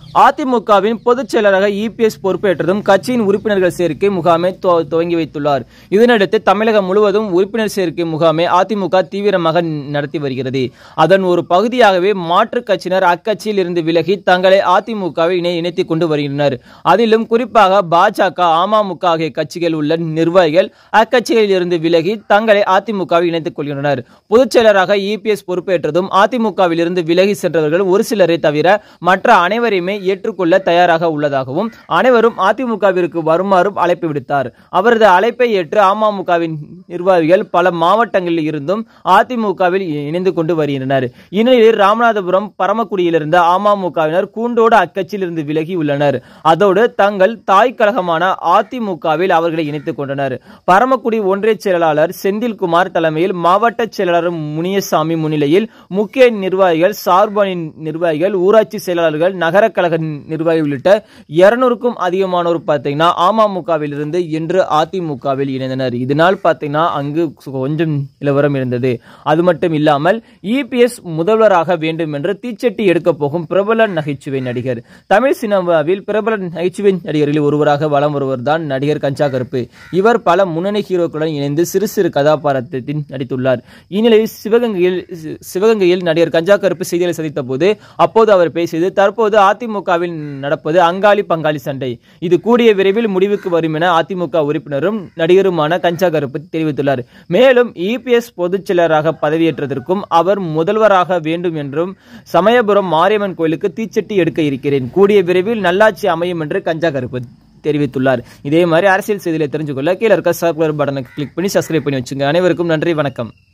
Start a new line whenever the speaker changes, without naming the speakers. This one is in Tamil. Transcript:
அதிமுகவின் பொதுச் செயலராக இபிஎஸ் பொறுப்பேற்றதும் கட்சியின் உறுப்பினர்கள் சேர்க்கை முகாமை துவங்கி வைத்துள்ளார். இதனையடுத்து தமிழகம் முழுவதும் உறுப்பினர் சேர்க்கை முகாமை அதிமுக தீவிரமாக நடத்தி வருகிறது. அதன் ஒரு பகுதியாகவே மாற்றுக் கட்சியினர் அக்கட்சியில் இருந்து விலகி தங்களை அதிமுகவில் இணைத்துக் கொண்டு வருகின்றனர். அதிலும் குறிப்பாக பாஜக, அமமுக ஆகிய கட்சிகள் உள்ள நிர்வாகிகள் அக்கட்சிகளில் இருந்து விலகி தங்களை அதிமுகவில் இணைத்துக் கொள்கின்றனர். பொதுச் செயலராக இபிஎஸ் பொறுப்பேற்றதும் அதிமுகவில் இருந்து விலகி சென்றவர்கள் ஒரு சிலரை தவிர மற்ற அனைவரையுமே ஏற்றுக்கொள்ள தயாராக உள்ளதாகவும் அனைவரும் அதிமுகவிற்கு வருமாறும் அழைப்பு விடுத்தார். அவரது அழைப்பை ஏற்று அமமுகவின் நிர்வாகிகள் பல மாவட்டங்களில் இருந்தும் அதிமுகவில் இணைந்து கொண்டு வருகின்றனர். இந்நிலையில் ராமநாதபுரம், பரமக்குடியிலிருந்து அமமுகவினர் கூண்டோடு அக்கட்சியில் இருந்து விலகி உள்ளனர். அதோடு தங்கள் தாய் கழகமான அதிமுகவில் அவர்களை இணைத்துக் கொண்டனர். பரமக்குடி ஒன்றிய செயலாளர் செந்தில்குமார் தலைமையில் மாவட்ட செயலாளர் முனியசாமி முன்னிலையில் முக்கிய நிர்வாகிகள், சார்பணி நிர்வாகிகள், ஊராட்சி செயலாளர்கள், நகர கழக நிர்வாகி உள்ளிட்ட 200க்கும் அதிகமானோர் பார்த்தீங்கன்னா அமமுகவில் இருந்து இன்று அதிமுகவில் இணைந்தனர். இதனால் பார்த்தீங்கன்னா அங்கு கொஞ்சம் நிலவரம் இருந்தது. அது மட்டும் இல்லாமல் இபிஎஸ் முதல்வராக வேண்டும் என்று தீச்சட்டி எடுக்க போகும் பிரபல நகைச்சுவை நடிகர். தமிழ் சினிமாவில் பிரபல நகைச்சுவை நடிகர்களில் ஒருவராக வலம் வருவர் தான் நடிகர் கஞ்சா கருப்பு. இவர் பல முன்னணி ஹீரோக்களுடன் இணைந்து சிறு சிறு கதாபாத்திரத்தில் நடித்துள்ளார். இந்நிலையில் சிவகங்கையில் நடிகர் கஞ்சா கருப்பு செய்திகளை சந்தித்த போது அப்போது அவர் பேசியது, தற்போது அதிமுகவில் நடப்பது அங்காளி பங்காளி சண்டை. இது கூடிய விரைவில் முடிவுக்கு வரும் என அதிமுக உறுப்பினரும் நடிகருமான கஞ்சா கருப்பு தெரிவித்துள்ளார். மேலும் இபிஎஸ் பொதுச் செயலராக பதவியேற்றதற்கும் அவர் முதல்வராக வேண்டும் என்றும் சமயபுரம் மாரியம்மன் கோயிலுக்கு தீச்சட்டி எடுக்க இருக்கிறேன். கூடிய விரைவில் நல்லாட்சி அமையும் என்று கஞ்சா கருப்பு தெரிவித்துள்ளார். இதே மாதிரி அரசியல் செய்திகளை தெரிஞ்சுக்கொள்ள கீழே இருக்க சப்ஸ்கிரைப் பட்டனை கிளிக் பண்ணி சப்ஸ்கிரைப் பண்ணி வச்சுங்க. அனைவருக்கும் நன்றி, வணக்கம்.